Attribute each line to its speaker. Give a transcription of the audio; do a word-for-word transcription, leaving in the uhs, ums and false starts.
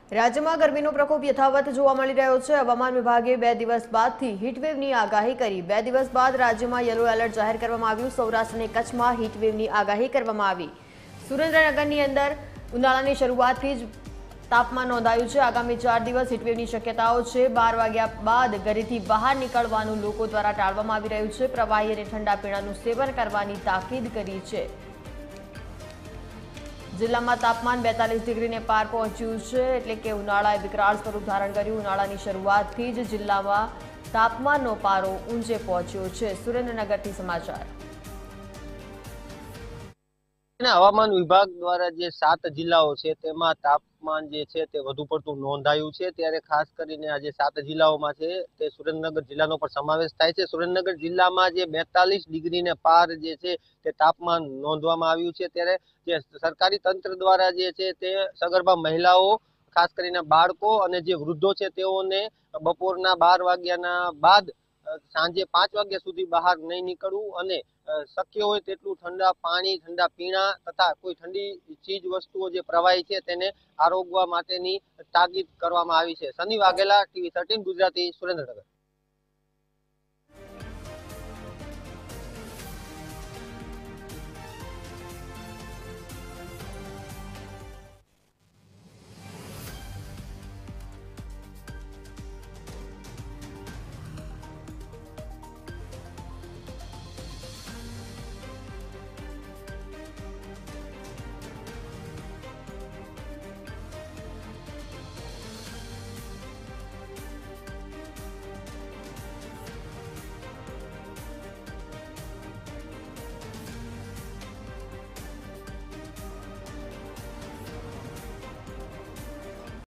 Speaker 1: રાજ્યમાં ગરમીનો પ્રકોપ યથાવત જોવા મળી રહ્યો છે। હવામાન વિભાગે બે દિવસ બાદથી હીટવેવની આગાહી કરી। બે દિવસ બાદ રાજ્યમાં યલો એલર્ટ જાહેર કરવામાં આવ્યું। સૌરાષ્ટ્ર અને કચ્છમાં હીટવેવની આગાહી કરવામાં આવી। સુરેન્દ્રનગરની અંદર ઉનાળાની શરૂઆતથી જ તાપમાન નોંધાયું છે। આગામી ચાર દિવસ હીટવેવની શક્યતાઓ છે। બાર વાગ્યા બાદ ઘરેથી બહાર નીકળવાનું લોકો દ્વારા ટાળવામાં આવી રહ્યું છે। પ્રવાહી અને ઠંડા પીણાનું સેવન કરવાની તાકીદ કરી છે। જિલ્લામાં તાપમાન બેતાલીસ ડિગ્રીને પાર પહોંચ્યું છે, એટલે કે ઉનાળાએ વિકરાળ સ્વરૂપ ધારણ કર્યું। ઉનાળાની શરૂઆતથી જ જિલ્લામાં તાપમાનનો પારો ઊંચે પહોંચ્યો છે। સુરેન્દ્રનગરથી સમાચાર।
Speaker 2: હવામાન વિભાગ દ્વારા જે સાત જિલ્લાઓ છે તેમાં તાપમાન જે છે તે વધુ પડતું નોંધાયું છે, ત્યારે ખાસ કરીને આ જે સાત જિલ્લાઓમાં છે તે સુરેન્દ્રનગર જિલ્લાનો પણ સમાવેશ થાય છે। સુરેન્દ્રનગર જિલ્લામાં જે બેતાલીસ ડિગ્રીને પાર જે છે તે તાપમાન નોંધવામાં આવ્યું છે, ત્યારે જે સરકારી તંત્ર દ્વારા જે છે તે સગર્ભા મહિલાઓ, ખાસ કરીને બાળકો અને જે વૃદ્ધો છે તેઓને બપોરના બાર વાગ્યાના બાદ સાંજે પાંચ વાગ્યા સુધી બહાર નહીં નીકળવું અને શક્ય હોય તેટલું ઠંડા પાણી, ઠંડા પીણા તથા કોઈ ઠંડી ચીજ વસ્તુઓ જે પ્રવાહી છે તેને આરોગવા માટેની તાકીદ કરવામાં આવી છે। Sunny Vaghela, TV thirteen Gujarati, Surendranagar.